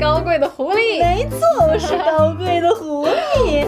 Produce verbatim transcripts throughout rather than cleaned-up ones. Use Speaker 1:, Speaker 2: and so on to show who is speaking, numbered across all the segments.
Speaker 1: 高贵的狐狸。
Speaker 2: 没错，我是高贵的狐狸。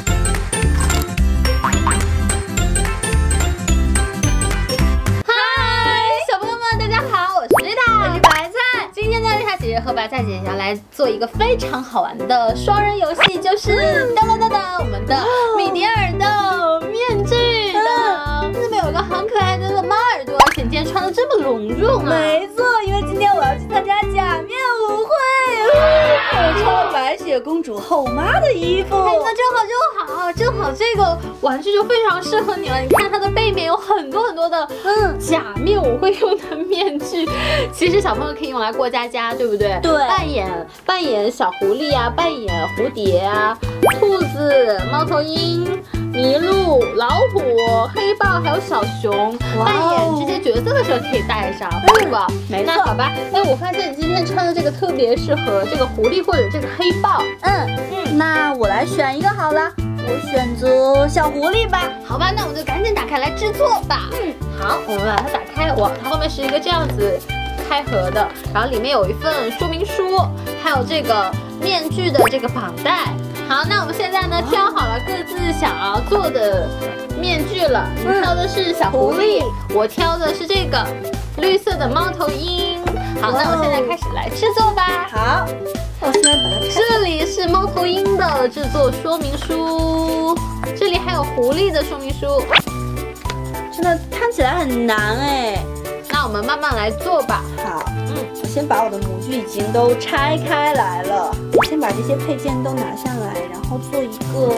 Speaker 1: 嗨，小朋友们，大家好，我是丽塔，
Speaker 2: 我是白菜。
Speaker 1: 今天呢，丽塔姐姐和白菜姐姐要来做一个非常好玩的双人游戏，就是当当当当，我们的米迪尔的面具的。这边有一个很可爱的猫耳朵，而且今天穿的这么隆重啊！
Speaker 2: 没错，因为今天我要去参加假面舞会。我穿了白雪公主后妈的衣服。
Speaker 1: 哎，那正好正好，正好这个玩具就非常适合你了。你看它的背面有很多很多的嗯假面舞会用的面具，其实小朋友可以用来过家家，对不对？
Speaker 2: 对，
Speaker 1: 扮演扮演小狐狸啊，扮演蝴蝶啊，兔子、猫头鹰、麋鹿、老虎、黑豹还有小熊，扮演这些角色的时候可以戴上，对吧？
Speaker 2: 没错。
Speaker 1: 那好吧，哎，我发现你今天穿的这个特别适合这个狐狸或者这个黑豹。
Speaker 2: 嗯嗯，那我来选一个好了，我选择小狐狸吧。
Speaker 1: 好吧，那我们就赶紧打开来制作吧。嗯，好，我们把它打开。哇，它后面是一个这样子开合的，然后里面有一份说明书，还有这个面具的这个绑带。好，那我们现在呢挑好了各自想要做的面具了。你挑的是小狐狸，我挑的是这个绿色的猫头鹰。好，那我们现在开始来制作吧。
Speaker 2: 好，我现在把它开。
Speaker 1: 这里是猫头鹰的制作说明书，这里还有狐狸的说明书。
Speaker 2: 真的看起来很难哎。
Speaker 1: 那我们慢慢来做吧。
Speaker 2: 好，嗯，我先把我的模具已经都拆开来了，我先把这些配件都拿下来，然后做一个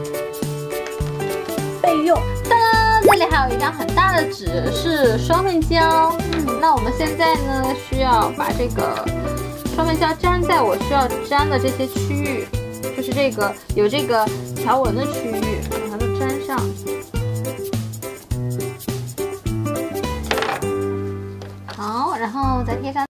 Speaker 2: 备用。
Speaker 1: 当当，这里还有一张很大的纸，是双面胶。嗯，那我们现在呢需要把这个双面胶粘在我需要粘的这些区域，就是这个有这个条纹的区域，把它都粘上。好，然后再贴上。